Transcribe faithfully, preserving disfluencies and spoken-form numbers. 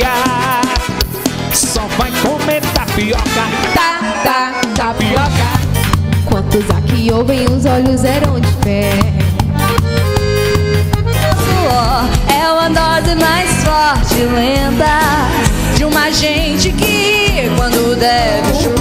dia só vai comer tapioca. Tá, tá, tapioca. Quantos aqui ouvem os olhos eram de fé. Suor é uma dose mais forte e lenta de uma gente que quando deve chupar